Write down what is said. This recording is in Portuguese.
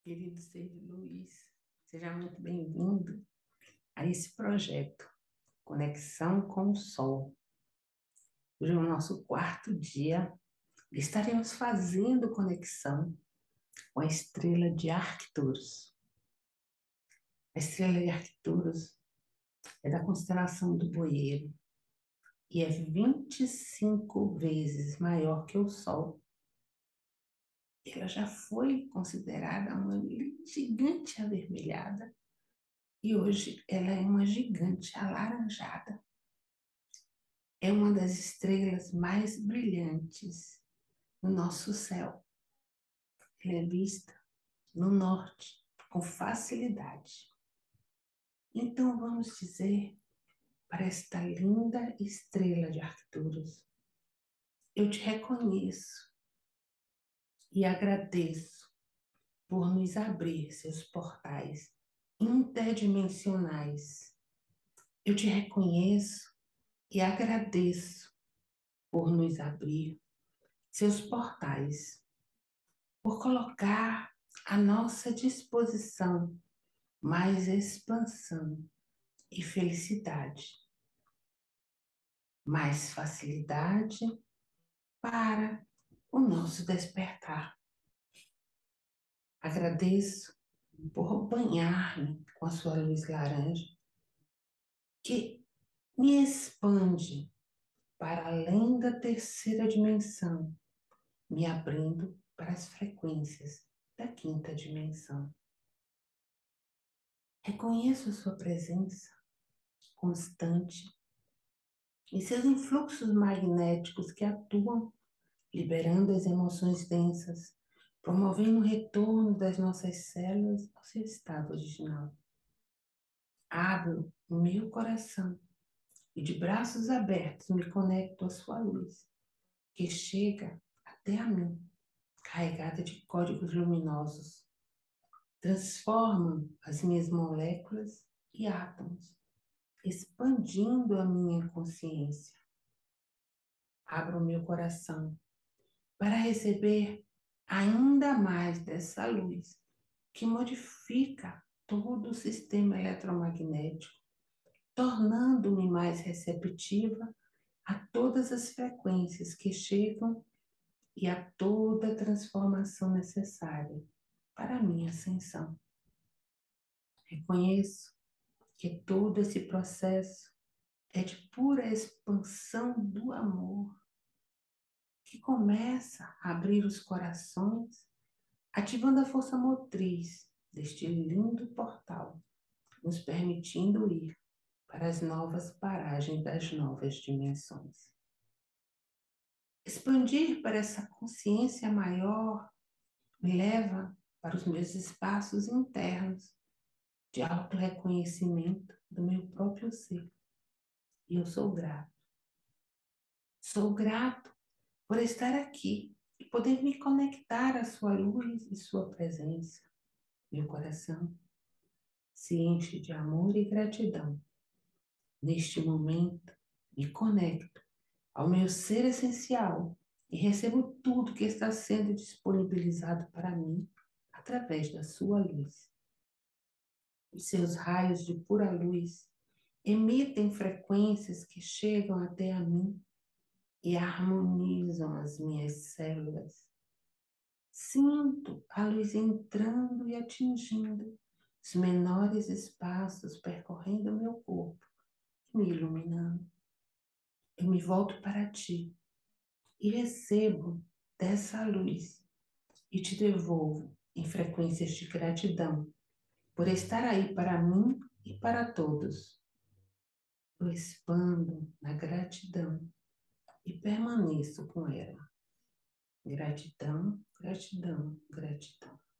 Querido Sérgio Luiz, seja muito bem-vindo a esse projeto, Conexão com o Sol. Hoje é o nosso quarto dia. Estaremos fazendo conexão com a estrela de Arcturus. A estrela de Arcturus é da constelação do Boeiro e é 25 vezes maior que o Sol. Ela já foi considerada uma gigante avermelhada e hoje ela é uma gigante alaranjada. É uma das estrelas mais brilhantes no nosso céu. Ela é vista no norte com facilidade. Então vamos dizer para esta linda estrela de Arcturus: eu te reconheço e agradeço por nos abrir seus portais interdimensionais. Eu te reconheço e agradeço por nos abrir seus portais, por colocar à nossa disposição mais expansão e felicidade, mais facilidade para o nosso despertar. Agradeço por banhar-me com a sua luz laranja, que me expande para além da terceira dimensão, me abrindo para as frequências da quinta dimensão. Reconheço a sua presença constante e seus influxos magnéticos que atuam liberando as emoções densas, promovendo o retorno das nossas células ao seu estado original. Abro o meu coração e de braços abertos me conecto à sua luz, que chega até a mim, carregada de códigos luminosos. Transformam as minhas moléculas e átomos, expandindo a minha consciência. Abro o meu coração para receber ainda mais dessa luz que modifica todo o sistema eletromagnético, tornando-me mais receptiva a todas as frequências que chegam e a toda a transformação necessária para a minha ascensão. Reconheço que todo esse processo é de pura expansão do amor, que começa a abrir os corações, ativando a força motriz deste lindo portal, nos permitindo ir para as novas paragens das novas dimensões. Expandir para essa consciência maior me leva para os meus espaços internos de autorreconhecimento do meu próprio ser. E eu sou grato. Sou grato por estar aqui e poder me conectar à sua luz e sua presença. Meu coração se enche de amor e gratidão. Neste momento, me conecto ao meu ser essencial e recebo tudo que está sendo disponibilizado para mim através da sua luz. Os seus raios de pura luz emitem frequências que chegam até a mim e harmonizam as minhas células. Sinto a luz entrando e atingindo os menores espaços, percorrendo o meu corpo e me iluminando. Eu me volto para ti e recebo dessa luz e te devolvo em frequências de gratidão por estar aí para mim e para todos. Eu expando na gratidão e permaneço com ela. Gratidão, gratidão, gratidão.